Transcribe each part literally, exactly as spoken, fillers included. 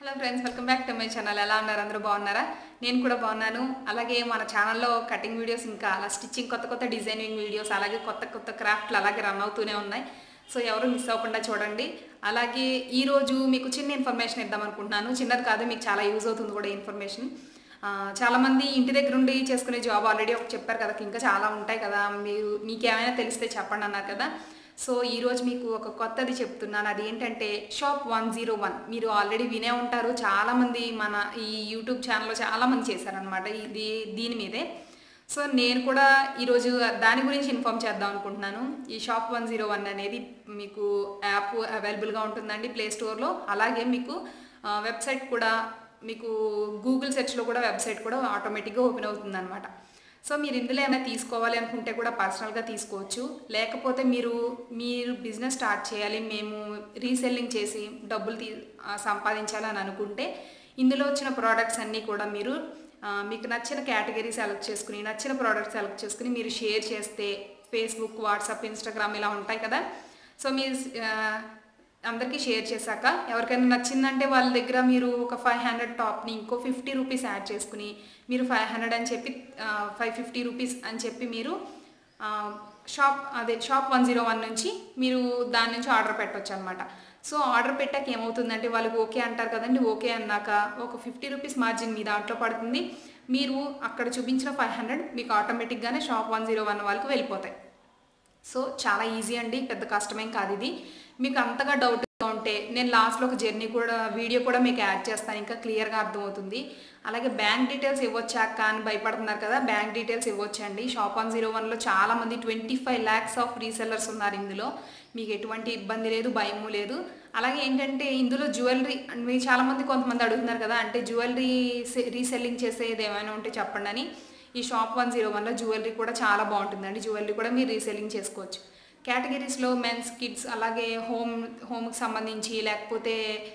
Hello friends, welcome back to my channel. ఎలా ఉన్నారు? అందరూ బాగున్నారా? నేను కూడా బాగున్నాను. అలాగే మన ఛానల్లో కటింగ్ వీడియోస్, ఇంకా అలా స్టిచ్చింగ్, కొత్త కొత్త డిజైనింగ్ వీడియోస్, అలాగే కొత్త కొత్త క్రాఫ్ట్లు అలాగే రన్ అవుతూనే ఉన్నాయి. సో ఎవరు మిస్ అవ్వకుండా చూడండి. అలాగే ఈరోజు మీకు చిన్న ఇన్ఫర్మేషన్ ఇద్దాం అనుకుంటున్నాను. చిన్నది కాదు, మీకు చాలా యూజ్ అవుతుంది కూడా ఇన్ఫర్మేషన్. చాలామంది ఇంటి దగ్గర ఉండి చేసుకునే జాబ్ ఆల్రెడీ ఒక చెప్పారు కదా, ఇంకా చాలా ఉంటాయి కదా. మీరు మీకు ఏమైనా తెలిస్తే చెప్పండి అన్నారు కదా. సో ఈరోజు మీకు ఒక కొత్తది చెప్తున్నాను. అది ఏంటంటే షాప్ వన్ జీరో వన్. మీరు ఆల్రెడీ వినే ఉంటారు, చాలామంది మన ఈ యూట్యూబ్ ఛానల్లో చాలామంది చేశారనమాట ఇది దీని మీదే. సో నేను కూడా ఈరోజు దాని గురించి ఇన్ఫామ్ చేద్దాం అనుకుంటున్నాను. ఈ షాప్ వన్ జీరో వన్ అనేది మీకు యాప్ అవైలబుల్గా ఉంటుందండి ప్లే స్టోర్లో. అలాగే మీకు వెబ్సైట్ కూడా, మీకు గూగుల్ సెర్చ్లో కూడా వెబ్సైట్ కూడా ఆటోమేటిక్గా ఓపెన్ అవుతుంది అనమాట. సో మీరు ఇందులో ఏమైనా తీసుకోవాలి అనుకుంటే కూడా పర్సనల్గా తీసుకోవచ్చు. లేకపోతే మీరు మీరు బిజినెస్ స్టార్ట్ చేయాలి, మేము రీసెల్లింగ్ చేసి డబ్బులు తీ సంపాదించాలని అనుకుంటే ఇందులో వచ్చిన ప్రోడక్ట్స్ అన్నీ కూడా మీరు మీకు నచ్చిన కేటగిరీ సెలెక్ట్ చేసుకుని, నచ్చిన ప్రోడక్ట్ సెలెక్ట్ చేసుకుని మీరు షేర్ చేస్తే ఫేస్బుక్, వాట్సాప్, ఇన్స్టాగ్రామ్ ఇలా ఉంటాయి కదా. సో మీరు అందరికీ షేర్ చేశాక ఎవరికైనా నచ్చిందంటే వాళ్ళ దగ్గర మీరు ఒక ఫైవ్ హండ్రెడ్ టాప్ని ఇంకో ఫిఫ్టీ రూపీస్ యాడ్ చేసుకుని మీరు ఫైవ్ హండ్రెడ్ అని చెప్పి ఫైవ్ ఫిఫ్టీ రూపీస్ అని చెప్పి మీరు షాప్ అదే షాప్ వన్ జీరో వన్ నుంచి మీరు దాని నుంచి ఆర్డర్ పెట్టవచ్చు అనమాట. సో ఆర్డర్ పెట్టాక ఏమవుతుందంటే వాళ్ళకి ఓకే అంటారు కదండి. ఓకే అన్నాక ఒక ఫిఫ్టీ రూపీస్ మార్జిన్ మీ దాంట్లో పడుతుంది. మీరు అక్కడ చూపించిన ఫైవ్ హండ్రెడ్ మీకు ఆటోమేటిక్గానే షాప్ వన్ జీరో వన్ వాళ్ళకి వెళ్ళిపోతాయి. సో చాలా ఈజీ అండి, పెద్ద కష్టమేం కాదు ఇది. మీకు అంతగా డౌట్గా ఉంటే నేను లాస్ట్లో ఒక జర్నీ కూడా వీడియో కూడా మీకు యాడ్ చేస్తాను, ఇంకా క్లియర్గా అర్థమవుతుంది. అలాగే బ్యాంక్ డీటెయిల్స్ ఇవ్వచ్చాక అని భయపడుతున్నారు కదా, బ్యాంక్ డీటెయిల్స్ ఇవ్వచ్చండి. షాప్ వన్ జీరో వన్లో చాలామంది twenty five lakhs of resellers ఉన్నారు ఇందులో. మీకు ఎటువంటి ఇబ్బంది లేదు, భయము లేదు. అలాగే ఏంటంటే ఇందులో జ్యువెలరీ, మీరు చాలామంది కొంతమంది అడుగుతున్నారు కదా, అంటే జ్యువెలరీ రీసెల్లింగ్ చేసేది ఏమైనా ఉంటే చెప్పండి అని. ఈ షాప్ వన్ జీరో వన్లో జ్యువెలరీ కూడా చాలా బాగుంటుందండి. జ్యువెలరీ కూడా మీరు రీసెల్లింగ్ చేసుకోవచ్చు. కేటగిరీస్లో మెన్స్, కిడ్స్, అలాగే హోమ్ హోమ్కి సంబంధించి, లేకపోతే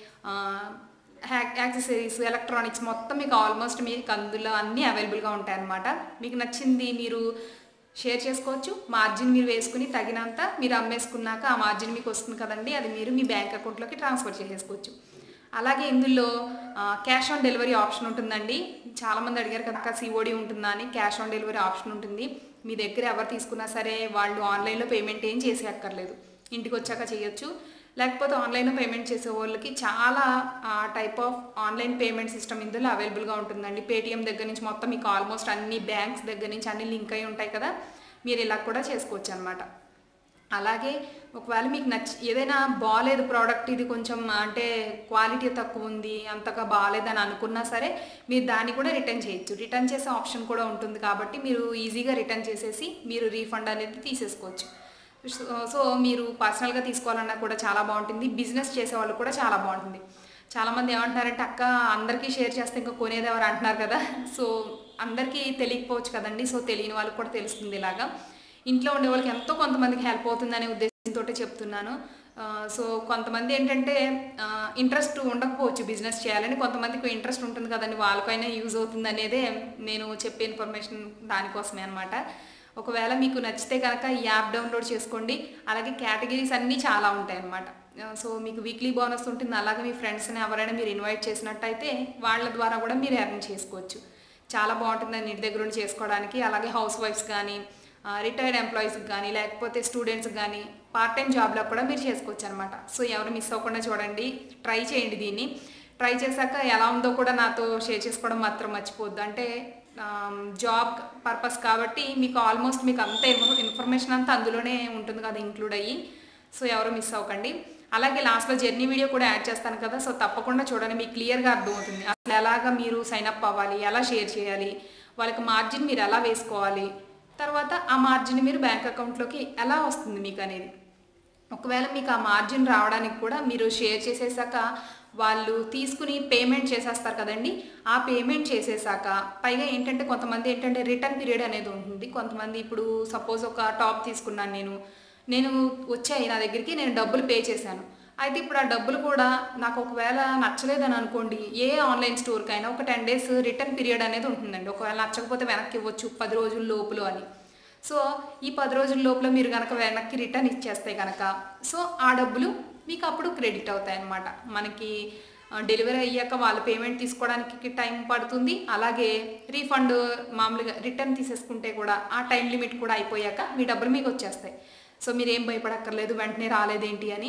యాక్సెసరీస్, ఎలక్ట్రానిక్స్ మొత్తం మీకు ఆల్మోస్ట్ మీకు అందులో అన్నీ అవైలబుల్గా ఉంటాయన్నమాట. మీకు నచ్చింది మీరు షేర్ చేసుకోవచ్చు. మార్జిన్ మీరు వేసుకుని తగినంత మీరు అమ్మేసుకున్నాక ఆ మార్జిన్ మీకు వస్తుంది కదండి, అది మీరు మీ బ్యాంక్ అకౌంట్లోకి ట్రాన్స్ఫర్ చేసేసుకోవచ్చు. అలాగే ఇందులో క్యాష్ ఆన్ డెలివరీ ఆప్షన్ ఉంటుందండి. చాలామంది అడిగారు కదా సిఓడి ఉంటుందా అని. క్యాష్ ఆన్ డెలివరీ ఆప్షన్ ఉంటుంది. మీ దగ్గర ఎవరు తీసుకున్నా సరే వాళ్ళు ఆన్లైన్లో పేమెంట్ ఏం చేసే అక్కర్లేదు, ఇంటికి వచ్చాక చేయొచ్చు. లేకపోతే ఆన్లైన్లో పేమెంట్ చేసే వాళ్ళకి చాలా type of online payment system ఇందులో అవైలబుల్గా ఉంటుందండి. పేటిఎం దగ్గర నుంచి మొత్తం మీకు ఆల్మోస్ట్ అన్ని బ్యాంక్స్ దగ్గర నుంచి అన్ని లింక్ అయి ఉంటాయి కదా, మీరు ఇలా కూడా చేసుకోవచ్చు అనమాట. అలాగే ఒకవేళ మీకు నచ్చి ఏదైనా బాగాలేదు ప్రోడక్ట్, ఇది కొంచెం అంటే క్వాలిటీ తక్కువ ఉంది, అంతగా బాగాలేదని అనుకున్నా సరే మీరు దాన్ని కూడా రిటర్న్ చేయొచ్చు. రిటర్న్ చేసే ఆప్షన్ కూడా ఉంటుంది కాబట్టి మీరు ఈజీగా రిటర్న్ చేసేసి మీరు రీఫండ్ అనేది తీసేసుకోవచ్చు. సో మీరు పర్సనల్గా తీసుకోవాలన్నా కూడా చాలా బాగుంటుంది. బిజినెస్ చేసేవాళ్ళు కూడా చాలా బాగుంటుంది. చాలామంది ఏమంటున్నారంటే అక్క అందరికీ షేర్ చేస్తే ఇంకా కొనేది ఎవరు అంటున్నారు కదా. సో అందరికీ తెలియకపోవచ్చు కదండి. సో తెలియని వాళ్ళకి కూడా తెలుస్తుంది. ఇలాగా ఇంట్లో ఉండే వాళ్ళకి ఎంతో కొంతమందికి హెల్ప్ అవుతుందనే ఉద్దేశంతో చెప్తున్నాను. సో కొంతమంది ఏంటంటే ఇంట్రెస్ట్ ఉండకపోవచ్చు బిజినెస్ చేయాలని, కొంతమందికి ఇంట్రెస్ట్ ఉంటుంది కదండి, వాళ్ళకైనా యూజ్ అవుతుంది అనేదే నేను చెప్పే ఇన్ఫర్మేషన్ దానికోసమే అనమాట. ఒకవేళ మీకు నచ్చితే కనుక ఈ యాప్ డౌన్లోడ్ చేసుకోండి. అలాగే కేటగిరీస్ అన్నీ చాలా ఉంటాయి అన్నమాట. సో మీకు వీక్లీ బోనస్ ఉంటుంది. అలాగే మీ ఫ్రెండ్స్ని ఎవరైనా మీరు ఇన్వైట్ చేసినట్టయితే వాళ్ళ ద్వారా కూడా మీరు ఎర్న్ చేసుకోవచ్చు. చాలా బాగుంటుందని ఇంటి దగ్గర ఉండి చేసుకోవడానికి. అలాగే హౌస్ వైఫ్స్ కానీ, రిటైర్డ్ ఎంప్లాయీస్కి కానీ, లేకపోతే స్టూడెంట్స్కి కానీ పార్ట్ టైం జాబ్లో కూడా మీరు చేసుకోవచ్చు అనమాట. సో ఎవరు మిస్ అవ్వకుండా చూడండి, ట్రై చేయండి దీన్ని. ట్రై చేశాక ఎలా ఉందో కూడా నాతో షేర్ చేసుకోవడం మాత్రం మర్చిపోద్దు. అంటే జాబ్ పర్పస్ కాబట్టి మీకు ఆల్మోస్ట్ మీకు అంత ఇన్ఫర్మేషన్ అంతా అందులోనే ఉంటుంది కదా ఇంక్లూడ్ అయ్యి. సో ఎవరు మిస్ అవ్వకండి. అలాగే లాస్ట్లో జర్నీ వీడియో కూడా యాడ్ చేస్తాను కదా, సో తప్పకుండా చూడండి, మీకు క్లియర్గా అర్థమవుతుంది అసలు ఎలాగా మీరు సైన్అప్ అవ్వాలి, ఎలా షేర్ చేయాలి, వాళ్ళకి మార్జిన్ మీరు ఎలా వేసుకోవాలి, తర్వాత ఆ మార్జిన్ మీరు బ్యాంక్ అకౌంట్లోకి ఎలా వస్తుంది మీకు అనేది. ఒకవేళ మీకు ఆ మార్జిన్ రావడానికి కూడా మీరు షేర్ చేసేసాక వాళ్ళు తీసుకుని పేమెంట్ చేసేస్తారు కదండి. ఆ పేమెంట్ చేసేసాక పైగా ఏంటంటే కొంతమంది ఏంటంటే రిటర్న్ పీరియడ్ అనేది ఉంటుంది. కొంతమంది ఇప్పుడు సపోజ్ ఒక టాప్ తీసుకున్నాను నేను నేను వచ్చాయి నా దగ్గరికి, నేను డబ్బులు పే చేశాను. అయితే ఇప్పుడు ఆ డబ్బులు కూడా నాకు ఒకవేళ నచ్చలేదని అనుకోండి, ఏ ఆన్లైన్ స్టోర్కైనా ఒక టెన్ డేస్ రిటర్న్ పీరియడ్ అనేది ఉంటుందండి. ఒకవేళ నచ్చకపోతే వెనక్కి ఇవ్వచ్చు పది రోజుల లోపులో అని. సో ఈ పది రోజుల లోపల మీరు కనుక వెనక్కి రిటర్న్ ఇచ్చేస్తే కనుక సో ఆ డబ్బులు మీకు అప్పుడు క్రెడిట్ అవుతాయి అన్నమాట. మనకి డెలివరీ అయ్యాక వాళ్ళు పేమెంట్ తీసుకోవడానికి టైం పడుతుంది. అలాగే రీఫండ్ మామూలుగా రిటర్న్ తీసేసుకుంటే కూడా ఆ టైం లిమిట్ కూడా అయిపోయాక మీ డబ్బులు మీకు వచ్చేస్తాయి. సో మీరు ఏం భయపడక్కర్లేదు వెంటనే రాలేదేంటి అని.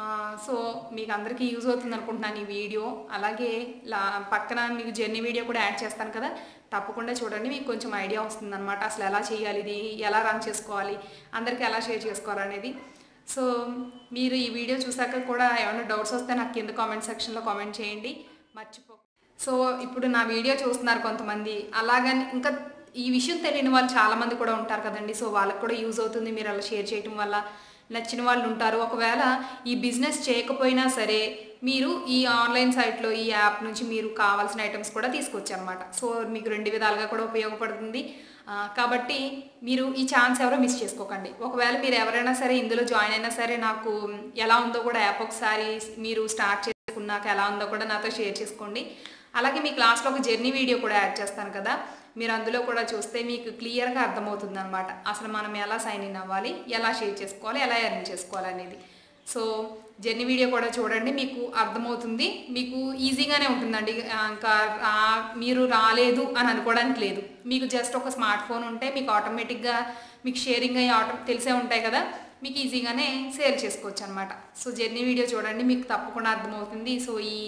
సో మీకు అందరికీ యూజ్ అవుతుంది అనుకుంటున్నాను ఈ వీడియో. అలాగే లా పక్కన మీకు జర్నీ వీడియో కూడా యాడ్ చేస్తాను కదా, తప్పకుండా చూడండి. మీకు కొంచెం ఐడియా వస్తుంది అనమాట అసలు ఎలా చేయాలి, ఇది ఎలా రన్ చేసుకోవాలి, అందరికీ ఎలా షేర్ చేసుకోవాలనేది. సో మీరు ఈ వీడియో చూసాక కూడా ఏమైనా డౌట్స్ వస్తే నాకు కింద కామెంట్ సెక్షన్లో కామెంట్ చేయండి, మర్చిపో. సో ఇప్పుడు నా వీడియో చూస్తున్నారు కొంతమంది, అలాగని ఇంకా ఈ విషయం తెలియని వాళ్ళు చాలామంది కూడా ఉంటారు కదండి. సో వాళ్ళకి కూడా యూజ్ అవుతుంది మీరు అలా షేర్ చేయటం వల్ల. నచ్చిన వాళ్ళు ఉంటారు. ఒకవేళ ఈ బిజినెస్ చేయకపోయినా సరే మీరు ఈ ఆన్లైన్ సైట్లో ఈ యాప్ నుంచి మీరు కావాల్సిన ఐటమ్స్ కూడా తీసుకోవచ్చు అనమాట. సో మీకు రెండు విధాలుగా కూడా ఉపయోగపడుతుంది. కాబట్టి మీరు ఈ ఛాన్స్ ఎవరో మిస్ చేసుకోకండి. ఒకవేళ మీరు ఎవరైనా సరే ఇందులో జాయిన్ అయినా సరే నాకు ఎలా ఉందో కూడా యాప్ ఒకసారి మీరు స్టార్ట్ చేసుకున్నాక ఎలా ఉందో కూడా నాతో షేర్ చేసుకోండి. అలాగే మీ క్లాస్లో ఒక జర్నీ వీడియో కూడా యాడ్ చేస్తాను కదా, మీరు అందులో కూడా చూస్తే మీకు క్లియర్గా అర్థమవుతుంది అనమాట అసలు మనం ఎలా సైన్ ఇన్ అవ్వాలి, ఎలా షేర్ చేసుకోవాలి, ఎలా ఎర్న్ చేసుకోవాలి అనేది. సో జర్నీ వీడియో కూడా చూడండి, మీకు అర్థమవుతుంది. మీకు ఈజీగానే ఉంటుందండి. ఇంకా మీరు రాలేదు అని అనుకోవడానికి లేదు. మీకు జస్ట్ ఒక స్మార్ట్ ఫోన్ ఉంటే మీకు ఆటోమేటిక్గా మీకు షేరింగ్ అయ్యి ఆటో తెలిసే ఉంటాయి కదా, మీకు ఈజీగానే షేర్ చేసుకోవచ్చు అనమాట. సో జర్నీ వీడియో చూడండి, మీకు తప్పకుండా అర్థమవుతుంది. సో ఈ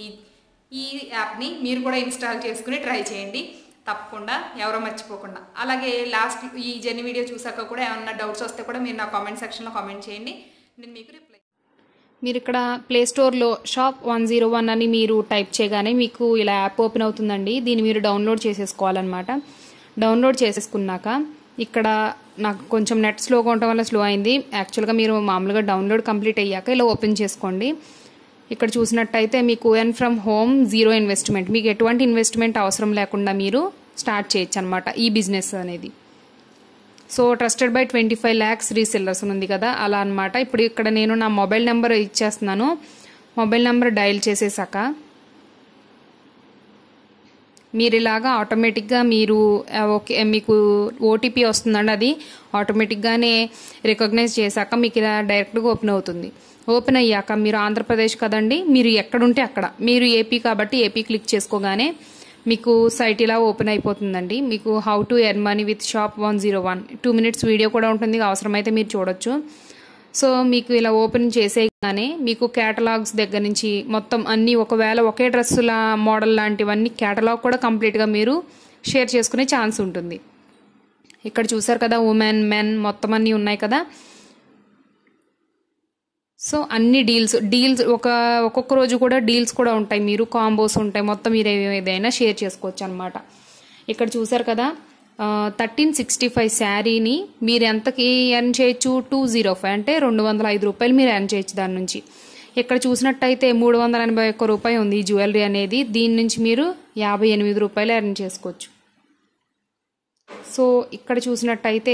ఈ యాప్ని మీరు కూడా ఇన్స్టాల్ చేసుకుని ట్రై చేయండి తప్పకుండా, ఎవరో మర్చిపోకుండా. అలాగే లాస్ట్ ఈ జర్నీ వీడియో చూసాక కూడా ఏమన్నా డౌట్స్ వస్తే కూడా మీరు నా కామెంట్ సెక్షన్లో కామెంట్ చేయండి, నేను మీకు రిప్లై. మీరు ఇక్కడ ప్లే స్టోర్లో షాప్ వన్ జీరో వన్ అని మీరు టైప్ చేయగానే మీకు ఇలా యాప్ ఓపెన్ అవుతుందండి. దీన్ని మీరు డౌన్లోడ్ చేసేసుకోవాలన్నమాట. డౌన్లోడ్ చేసేసుకున్నాక ఇక్కడ నాకు కొంచెం నెట్ స్లోగా ఉండటం వల్ల స్లో అయింది. యాక్చువల్గా మీరు మామూలుగా డౌన్లోడ్ కంప్లీట్ అయ్యాక ఇలా ఓపెన్ చేసుకోండి. ఇక్కడ చూసినట్టయితే మీకు earn from home zero investment, మీకు ఎటువంటి ఇన్వెస్ట్మెంట్ అవసరం లేకుండా మీరు స్టార్ట్ చేయొచ్చు అనమాట ఈ బిజినెస్ అనేది. So trusted by twenty five lakhs resellers ఉంది కదా, అలా అనమాట. ఇప్పుడు ఇక్కడ నేను నా మొబైల్ నెంబర్ ఇచ్చేస్తున్నాను. మొబైల్ నెంబర్ డయల్ చేసేసాక మీరు ఇలాగా ఆటోమేటిక్గా మీరు ఓకే మీకు ఓటీపీ వస్తుందండి, అది ఆటోమేటిక్గానే రికగ్నైజ్ చేశాక మీకు ఇలా డైరెక్ట్గా ఓపెన్ అవుతుంది. ఓపెన్ అయ్యాక మీరు ఆంధ్రప్రదేశ్ కదండి, మీరు ఎక్కడుంటే అక్కడ, మీరు ఏపీ కాబట్టి ఏపీ క్లిక్ చేసుకోగానే మీకు సైట్ ఇలా ఓపెన్ అయిపోతుందండి. మీకు how to earn money with shop one zero one two minutes video కూడా ఉంటుంది, అవసరమైతే మీరు చూడొచ్చు. సో మీకు ఇలా ఓపెన్ చేసేగానే మీకు కేటలాగ్స్ దగ్గర నుంచి మొత్తం అన్నీ, ఒకవేళ ఒకే డ్రెస్సుల మోడల్ లాంటివన్నీ కేటలాగ్ కూడా కంప్లీట్గా మీరు షేర్ చేసుకునే ఛాన్స్ ఉంటుంది. ఇక్కడ చూసారు కదా ఉమెన్ మెన్ మొత్తం అన్నీ ఉన్నాయి కదా. సో అన్ని డీల్స్ డీల్స్ ఒక ఒక్కొక్క రోజు కూడా డీల్స్ కూడా ఉంటాయి, మీరు కాంబోస్ ఉంటాయి, మొత్తం మీరు ఏదైనా షేర్ చేసుకోవచ్చు అనమాట. ఇక్కడ చూసారు కదా థర్టీన్ సిక్స్టీ ఫైవ్ శారీని మీరు ఎంతకి ఎర్న్ చేయొచ్చు, టూ జీరో ఫైవ్ అంటే రెండు వందల ఐదు రూపాయలు మీరు ఎర్న్ చేయొచ్చు దాని నుంచి. ఇక్కడ చూసినట్టయితే మూడు వందల ఎనభై ఒక్క రూపాయి ఉంది ఈ జ్యువెలరీ అనేది, దీని నుంచి మీరు యాభై ఎనిమిది రూపాయలు ఎర్న్ చేసుకోవచ్చు. సో ఇక్కడ చూసినట్టయితే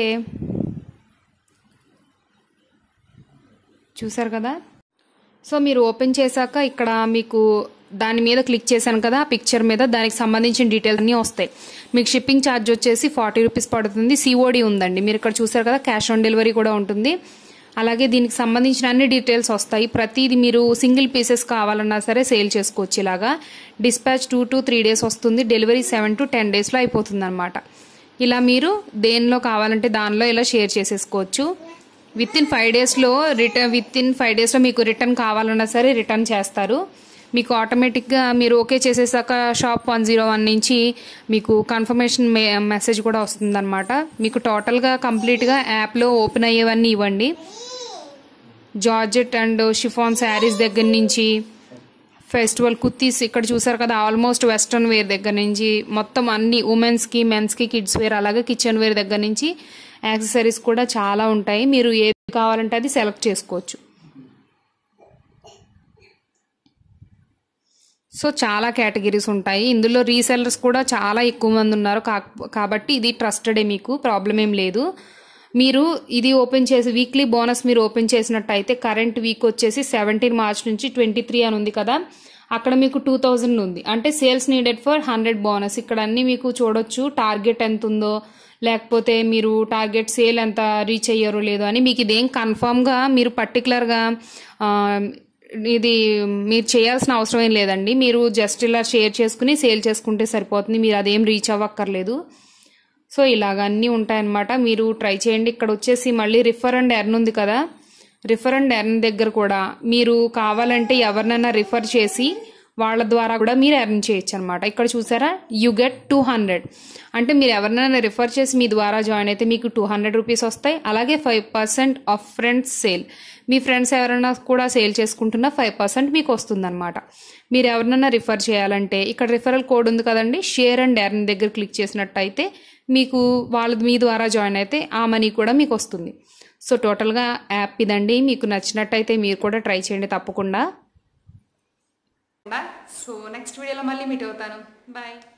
చూసారు కదా. సో మీరు ఓపెన్ చేశాక ఇక్కడ మీకు దాని మీద క్లిక్ చేశాను కదా, ఆ పిక్చర్ మీద దానికి సంబంధించిన డీటెయిల్స్ అన్నీ వస్తాయి. మీకు షిప్పింగ్ ఛార్జ్ వచ్చేసి ఫార్టీ రూపీస్ పడుతుంది. సిఓడి ఉందండి, మీరు ఇక్కడ చూసారు కదా క్యాష్ ఆన్ డెలివరీ కూడా ఉంటుంది. అలాగే దీనికి సంబంధించిన అన్ని డీటెయిల్స్ వస్తాయి. ప్రతిది మీరు సింగిల్ పీసెస్ కావాలన్నా సరే సేల్ చేసుకోవచ్చు. ఇలాగా dispatch two to three days వస్తుంది, డెలివరీ సెవెన్ టు టెన్ డేస్లో అయిపోతుంది అనమాట. ఇలా మీరు దేనిలో కావాలంటే దానిలో ఇలా షేర్ చేసేసుకోవచ్చు. విత్ ఇన్ ఫైవ్ డేస్లో రిటర్న్ విత్ ఇన్ ఫైవ్ డేస్లో మీకు రిటర్న్ కావాలన్నా సరే రిటర్న్ చేస్తారు. మీకు ఆటోమేటిక్గా మీరు ఓకే చేసేసాక షాప్ వన్ జీరో వన్ నుంచి మీకు కన్ఫర్మేషన్ మెసేజ్ కూడా వస్తుందన్నమాట. మీకు టోటల్గా కంప్లీట్గా యాప్లో ఓపెన్ అయ్యేవన్నీ ఇవ్వండి. జార్జెట్ అండ్ షిఫాన్ శారీస్ దగ్గర నుంచి ఫెస్టివల్ కుర్తీస్ ఇక్కడ చూసారు కదా, ఆల్మోస్ట్ వెస్ట్రన్ వేర్ దగ్గర నుంచి మొత్తం అన్ని ఉమెన్స్కి మెన్స్కి కిడ్స్ వేర్ అలాగే కిచెన్ వేర్ దగ్గర నుంచి యాక్సెసరీస్ కూడా చాలా ఉంటాయి. మీరు ఏది కావాలంటే అది సెలెక్ట్ చేసుకోవచ్చు. సో చాలా కేటగిరీస్ ఉంటాయి ఇందులో. రీసెల్లర్స్ కూడా చాలా ఎక్కువ మంది ఉన్నారు కాబట్టి ఇది ట్రస్టెడే, మీకు ప్రాబ్లం ఏం లేదు. మీరు ఇది ఓపెన్ చేసి వీక్లీ బోనస్ మీరు ఓపెన్ చేసినట్టయితే కరెంట్ వీక్ వచ్చేసి సెవెంటీన్ మార్చ్ నుంచి ట్వంటీ త్రీ అని ఉంది కదా, అక్కడ మీకు టూ థౌజండ్ ఉంది. అంటే sales needed for hundred bonus. ఇక్కడ అన్ని మీకు చూడొచ్చు, టార్గెట్ ఎంత ఉందో, లేకపోతే మీరు టార్గెట్ సేల్ ఎంత రీచ్ అయ్యారో లేదో అని. మీకు ఇదేం కన్ఫామ్గా మీరు పర్టికులర్గా ఇది మీరు చేయాల్సిన అవసరం ఏం లేదండి. మీరు జస్ట్ ఇలా షేర్ చేసుకుని సేల్ చేసుకుంటే సరిపోతుంది. మీరు అదేం రీచ్ అవ్వక్కర్లేదు. సో ఇలాగ అన్నీ ఉంటాయన్నమాట. మీరు ట్రై చేయండి. ఇక్కడ వచ్చేసి మళ్ళీ రిఫర్ అండ్ ఎర్న్ ఉంది కదా, రిఫర్ అండ్ ఎర్న్ దగ్గర కూడా మీరు కావాలంటే ఎవరినైనా రిఫర్ చేసి వాళ్ళ ద్వారా కూడా మీరు ఎర్న్ చేయొచ్చు అనమాట. ఇక్కడ చూసారా, యూ గెట్ టూ హండ్రెడ్ అంటే మీరు ఎవరినైనా రిఫర్ చేసి మీ ద్వారా జాయిన్ అయితే మీకు టూ హండ్రెడ్ రూపీస్ వస్తాయి. అలాగే five percent of friends sale, మీ ఫ్రెండ్స్ ఎవరైనా కూడా సేల్ చేసుకుంటున్నా ఫైవ్ పర్సెంట్ మీకు వస్తుందన్నమాట. మీరు ఎవరినైనా రిఫర్ చేయాలంటే ఇక్కడ రిఫరల్ కోడ్ ఉంది కదండి, షేర్ అండ్ ఎర్న్ దగ్గర క్లిక్ చేసినట్టయితే మీకు వాళ్ళ మీ ద్వారా జాయిన్ అయితే ఆ మనీ కూడా మీకు వస్తుంది. సో టోటల్గా యాప్ ఇదండి. మీకు నచ్చినట్టయితే మీరు కూడా ట్రై చేయండి తప్పకుండా. సో నెక్స్ట్ వీడియోలో మళ్ళీ మీట్ అవుతాను. బాయ్.